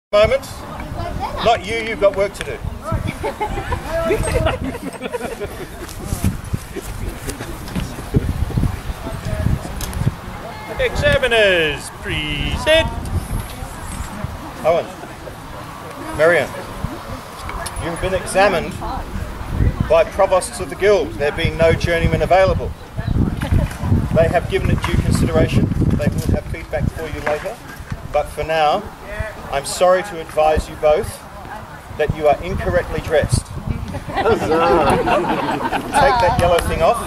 Moment. Not you, you've got work to do. Examiners, present. Owen, Marianne, you've been examined by provosts of the guild, there being no journeyman available. They have given it due consideration. They will have feedback for you later. But for now, I'm sorry to advise you both that you are incorrectly dressed. Take that yellow thing off.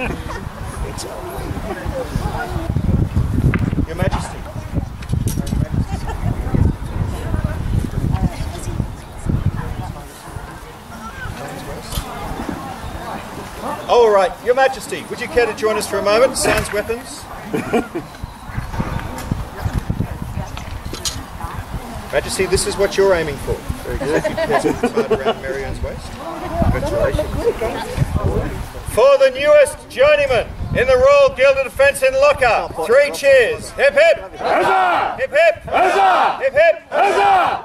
Your Majesty. All right, Your Majesty, would you care to join us for a moment? Sans weapons. Majesty, this is what you're aiming for. Very good. Tied around Marianne's waist. Congratulations. For the newest journeyman in the Royal Guild of Defence in Locker, 3 cheers. Hip hip! Huzzah! Hip hip! Huzzah! Hip hip! Huzzah!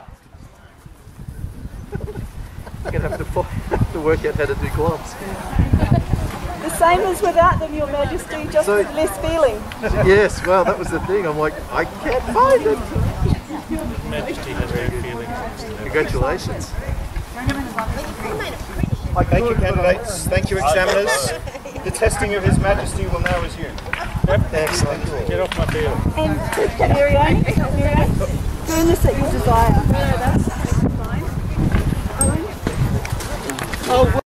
You're going to have to work out how to do gloves. The same as without them, Your Majesty, just with less feeling. Yes, well, that was the thing. I'm like, I can't find it. Majesty has no feelings. Congratulations. Thank you, candidates. Thank you, examiners. The testing of His Majesty will now resume. Yep. Excellent. Get off my field. And Marianne, doing this at your desire. No, that's fine.